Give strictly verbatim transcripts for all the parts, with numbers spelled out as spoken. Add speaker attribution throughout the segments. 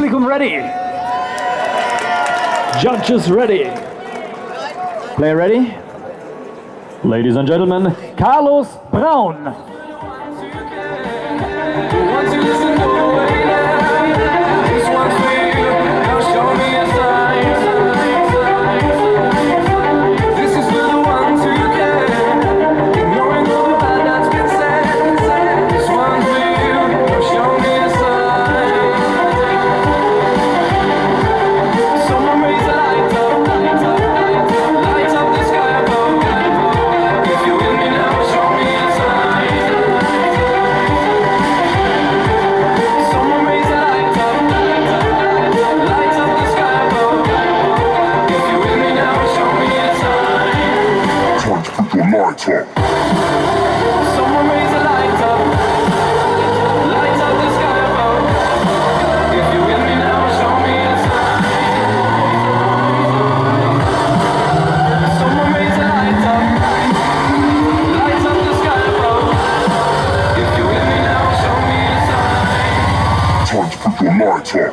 Speaker 1: Publikum ready? Judges ready? Player ready? Ladies and gentlemen, Carlos Braun.
Speaker 2: Someone raise a light up, light up the sky above. If you're with me now, show me a sign. Someone raise a light up, light up the sky above. If you're with me now, show me a sign. Time to put your light up.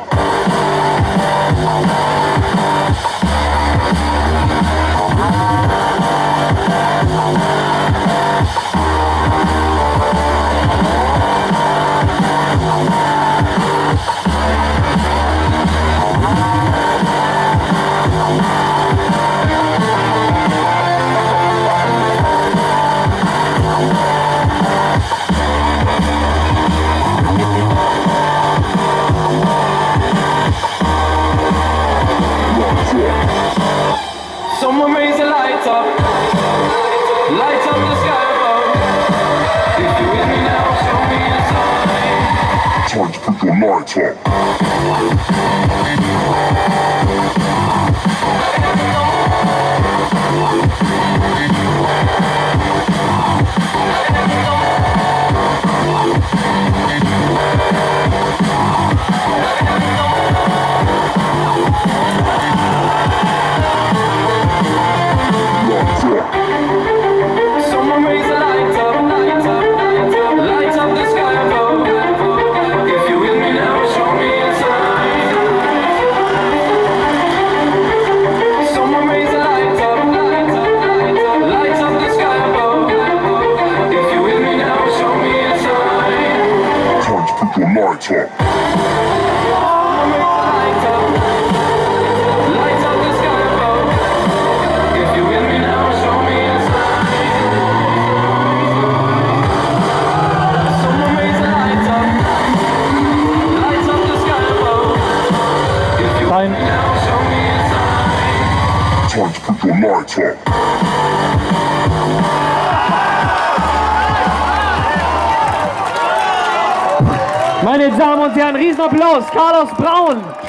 Speaker 2: Someone raise a light up, light up the sky above. If you're with me now, show me a sign. Time to put your light up. Someone raise a light up, light up, light up, light up the sky above. If you're with me now, show me a sign. Someone raise a light up, light up, light up, light up the sky above. If you're with me now, show me a sign. Time to put your light up.
Speaker 1: Time.
Speaker 2: Time to put your light up.
Speaker 1: Meine Damen und Herren, Riesenapplaus, Carlos Braun.